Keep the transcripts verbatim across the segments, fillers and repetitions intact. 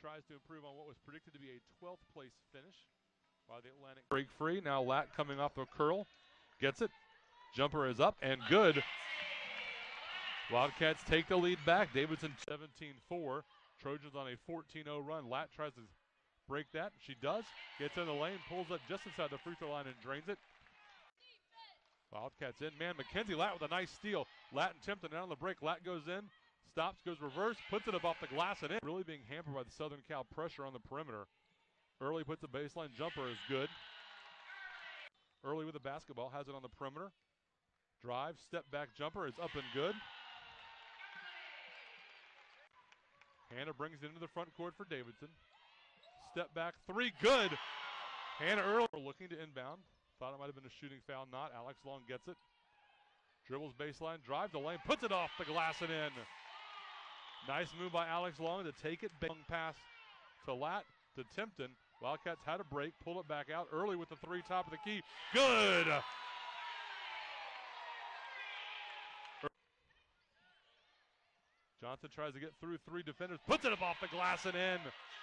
tries to improve on what was predicted to be a twelfth place finish by the Atlantic. Break free. Now Lat coming off a curl. Gets it. Jumper is up and good. Wildcats take the lead back. Davidson seventeen four. Trojans on a fourteen oh run. Lat tries to break that. She does. Gets in the lane. Pulls up just inside the free throw line and drains it. Wildcats in. Man, Mackenzie Lat with a nice steal. Lat and Timpton down on the break. Lat goes in. Stops, goes reverse, puts it up off the glass and in. Really being hampered by the Southern Cal pressure on the perimeter. Early puts a baseline jumper is good. Early with the basketball, has it on the perimeter. Drive, step back jumper is up and good. Hannah brings it into the front court for Davidson. Step back three, good. Hannah Early looking to inbound. Thought it might have been a shooting foul, not. Alex Long gets it. Dribbles baseline, drives the lane, puts it off the glass and in. Nice move by Alex Long to take it. Big pass to Lat, to Timpton. Wildcats had a break, pulled it back out. Early with the three, top of the key. Good! Johnson tries to get through three defenders, puts it up off the glass and in.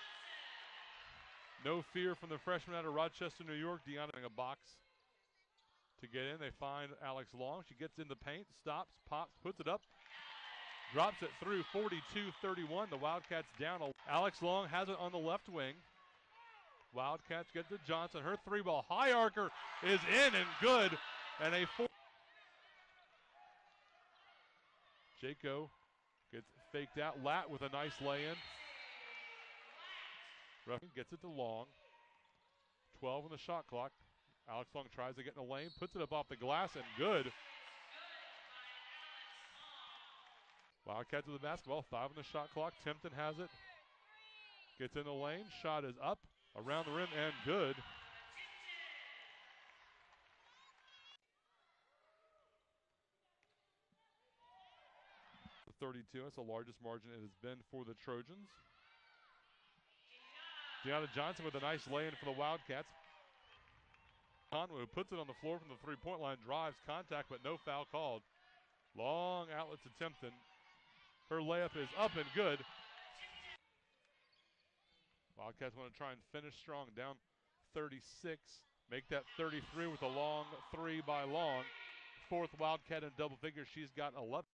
No fear from the freshman out of Rochester, New York. Deanna in a box to get in. They find Alex Long. She gets in the paint, stops, pops, puts it up. Drops it through, forty-two thirty-one. The Wildcats down. Alex Long has it on the left wing. Wildcats get to Johnson. Her three ball high arcer is in and good. And a four. Jaco gets faked out. Lat with a nice lay-in. Ruffin gets it to Long. twelve on the shot clock. Alex Long tries to get in the lane, puts it up off the glass and good. Wildcats with the basketball, five on the shot clock. Timpton has it. Gets in the lane, shot is up, around the rim and good. thirty-two, that's the largest margin it has been for the Trojans. Deanna Johnson with a nice lay-in for the Wildcats. Conway puts it on the floor from the three-point line, drives, contact, but no foul called. Long outlet to Timpton. Her layup is up and good. Wildcats want to try and finish strong, down thirty-six. Make that thirty-three with a long three by Long. Fourth Wildcat in double figures. She's got eleven.